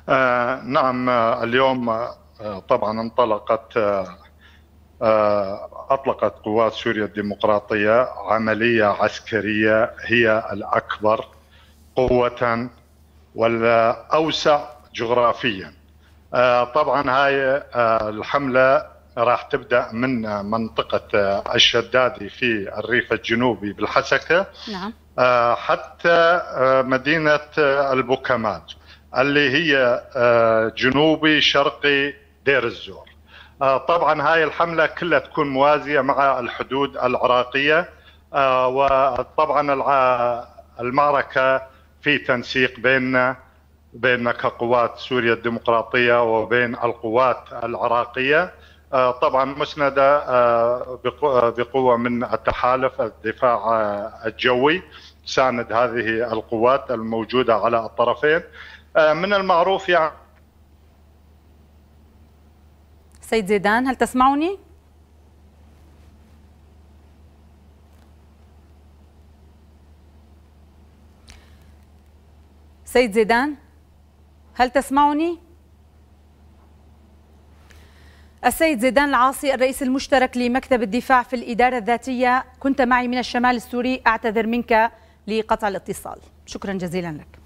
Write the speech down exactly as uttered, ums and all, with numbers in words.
آه نعم. آه اليوم آه طبعا انطلقت آه آه أطلقت قوات سوريا الديمقراطية عملية عسكرية هي الأكبر قوة والأوسع جغرافيا. آه طبعا هاي آه الحملة راح تبدأ من منطقة آه الشدادي في الريف الجنوبي بالحسكة. نعم. آه حتى آه مدينة آه البوكمال اللي هي آه جنوبي شرقي دير الزور. آه طبعا هاي الحملة كلها تكون موازية مع الحدود العراقية. آه وطبعا المعركة في تنسيق بيننا بين كقوات سوريا الديمقراطية وبين القوات العراقية، طبعا مسندة بقوة من التحالف الدفاع الجوي ساند هذه القوات الموجودة على الطرفين. من المعروف يعني. سيد زيدان، هل تسمعني؟ سيد زيدان، هل تسمعني؟ السيد زيدان العاصي الرئيس المشترك لمكتب الدفاع في الإدارة الذاتية، كنت معي من الشمال السوري، أعتذر منك لقطع الاتصال. شكرا جزيلا لك.